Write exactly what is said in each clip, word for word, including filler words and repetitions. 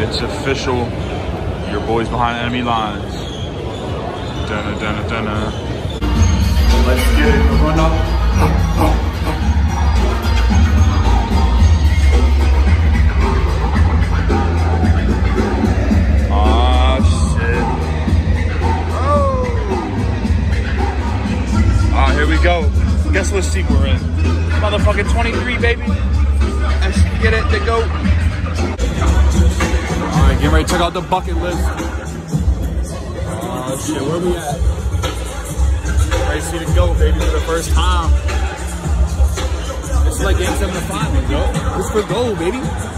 It's official. Your boys behind enemy lines. Dunna, dunna, dunna. Let's get it. Run up. Ah, shit. Oh. Ah, here we go. Guess what seat we're in? Motherfucking twenty-three, baby. Let's get it to go. Alright, getting ready to check out the bucket list. Oh shit, where we at? Ready to see the GOAT, baby, for the first time. This is like game seven to five, yo. This for gold, baby.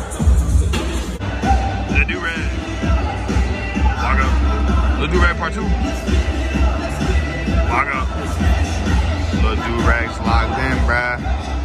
The do-rag. Log up. The do-rag part two. Log up. The do-rag's logged in, bruh.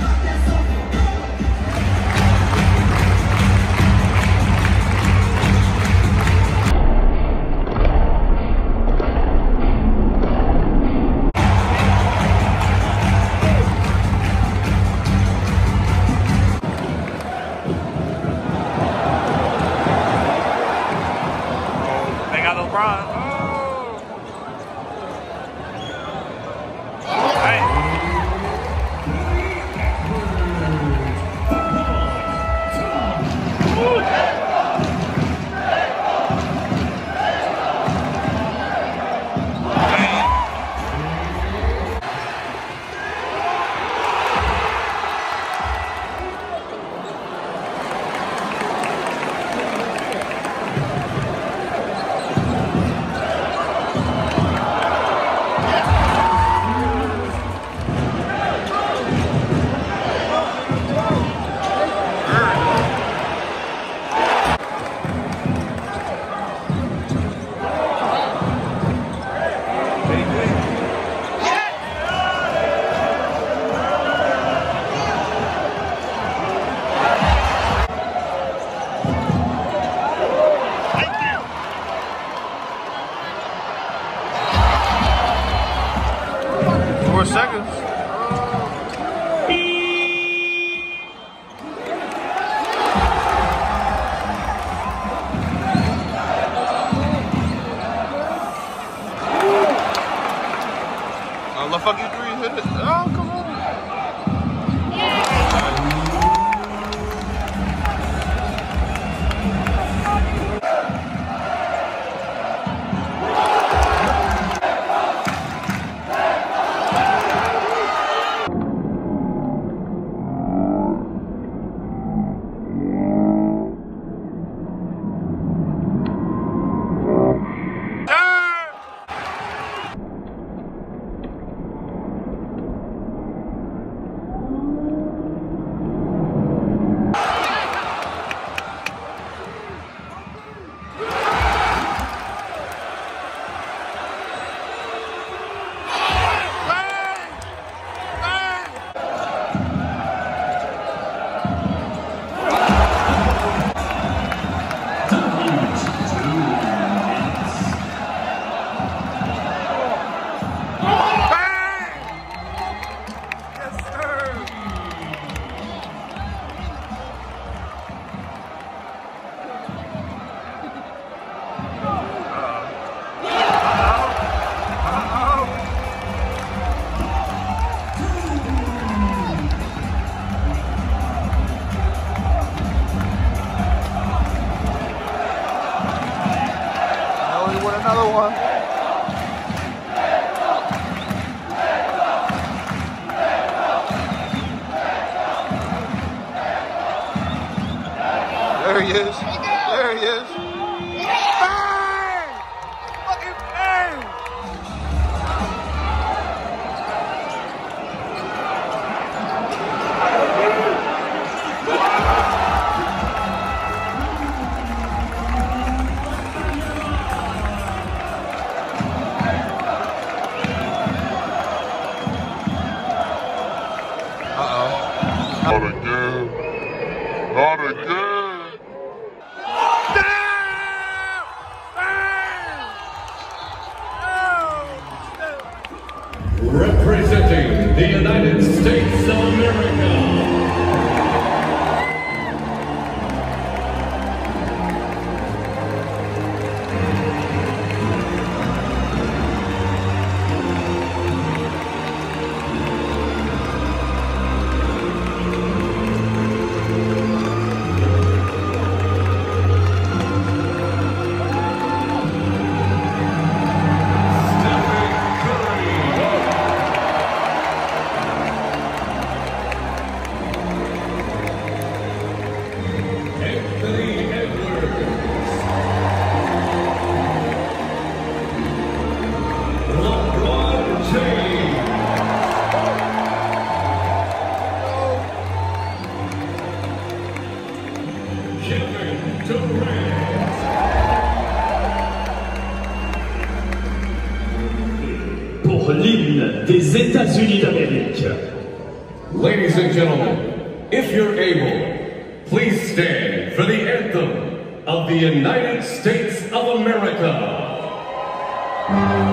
Four seconds. Oh, the fuck you three hit it. Oh, come on. Another one. There he is. There he is. Bang! Fucking bang! Not again. Not again. Damn! des États-Unis d'Amérique. Ladies and gentlemen, if you're able, please stand for the anthem of the United States of America.